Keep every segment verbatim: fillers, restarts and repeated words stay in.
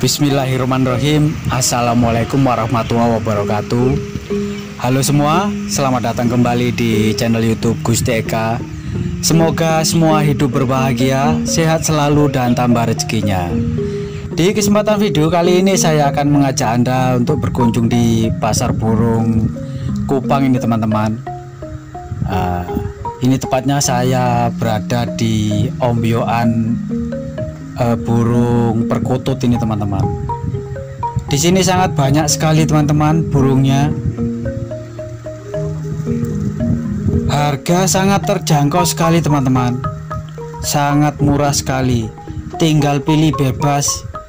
Bismillahirrahmanirrahim. Assalamualaikum warahmatullahi wabarakatuh. Halo semua, selamat datang kembali di channel YouTube Gusti Eka. Semoga semua hidup berbahagia, sehat selalu dan tambah rezekinya. Di kesempatan video kali ini saya akan mengajak Anda untuk berkunjung di pasar burung Kupang ini teman-teman. uh, Ini tepatnya saya berada di ombyoan uh, burung perkutut ini teman-teman. Di sini sangat banyak sekali teman-teman burungnya. Harga sangat terjangkau sekali teman-teman, sangat murah sekali, tinggal pilih bebas.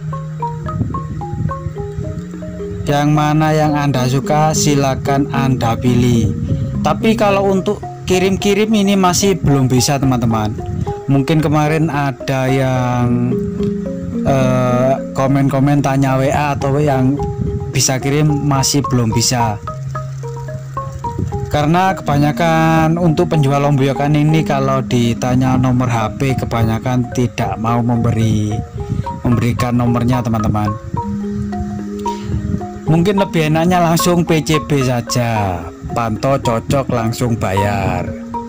Yang mana yang Anda suka silakan Anda pilih. Tapi kalau untuk kirim-kirim ini masih belum bisa teman-teman. Mungkin kemarin ada yang komen-komen uh, tanya W A atau yang bisa kirim masih belum bisa. Karena kebanyakan untuk penjual ombyokan ini kalau ditanya nomor H P kebanyakan tidak mau memberi memberikan nomornya teman-teman. Mungkin lebih enaknya langsung P C B saja, pantau cocok langsung bayar.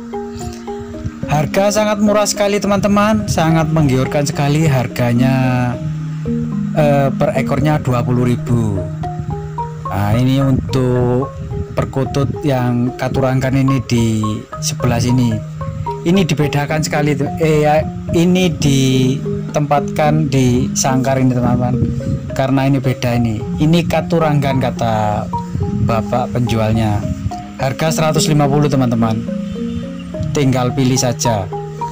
Harga sangat murah sekali teman-teman, sangat menggiurkan sekali harganya. eh, per ekornya dua puluh ribu. Nah ini untuk perkutut yang katurangkan ini di sebelah sini. Ini dibedakan sekali tuh. Eh ya, ini ditempatkan di sangkar ini teman-teman. Karena ini beda ini. Ini katurangkan kata bapak penjualnya. Harga seratus lima puluh teman-teman. Tinggal pilih saja.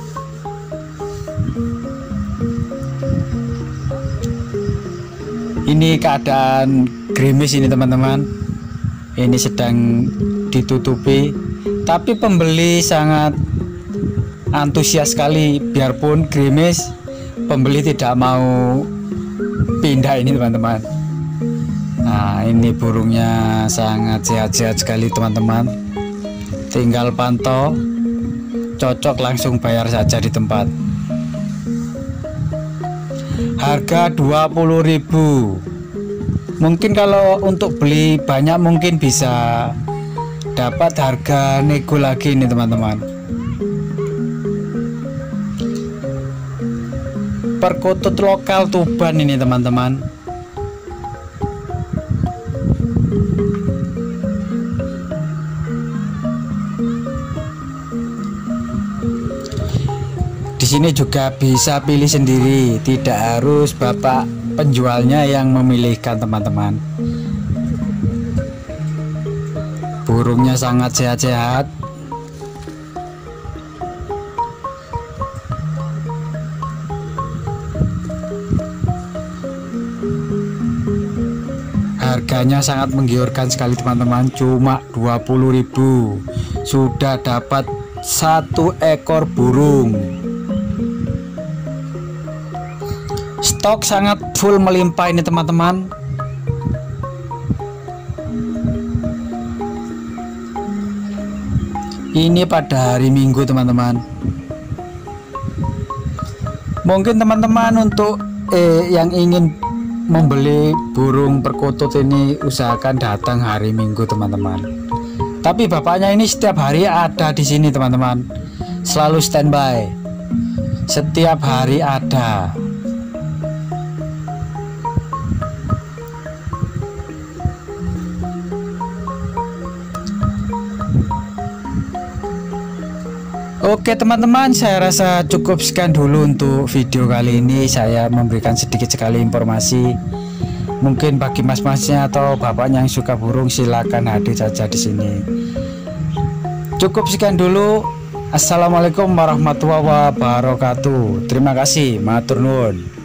Ini keadaan gerimis ini teman-teman. Ini sedang ditutupi, tapi pembeli sangat antusias sekali. Biarpun gerimis, pembeli tidak mau pindah ini teman-teman. Nah ini burungnya sangat sehat-sehat sekali teman-teman. Tinggal pantau, cocok langsung bayar saja di tempat. Harga dua puluh ribu. Mungkin kalau untuk beli banyak mungkin bisa dapat harga nego lagi nih teman-teman. Perkutut lokal Tuban ini teman-teman. Di sini juga bisa pilih sendiri, tidak harus bapak penjualnya yang memilihkan teman-teman. Burungnya sangat sehat-sehat. Harganya sangat menggiurkan sekali teman-teman, cuma dua puluh ribu sudah dapat satu ekor burung. Stok sangat full melimpah ini teman-teman. Ini pada hari Minggu teman-teman. Mungkin teman-teman untuk eh, yang ingin membeli burung perkutut ini usahakan datang hari Minggu teman-teman. Tapi bapaknya ini setiap hari ada di sini teman-teman. Selalu standby. Setiap hari ada. Oke teman-teman, saya rasa cukup sekian dulu untuk video kali ini. Saya memberikan sedikit sekali informasi. Mungkin bagi mas-masnya atau bapaknya yang suka burung silakan hadir saja di sini. Cukup sekian dulu. Assalamualaikum warahmatullahi wabarakatuh. Terima kasih, matur nuwun.